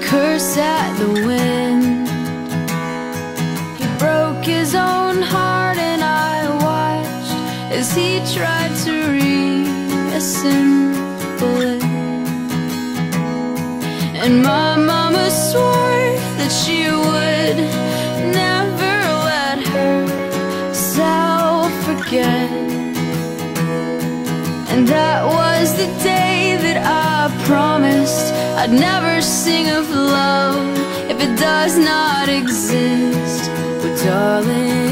curse at the wind. He broke his own heart and I watched as he tried to reassemble it. And my mama swore that she would never let herself forget. And that was the day that I promised I'd never sing of love if it does not exist. But darling,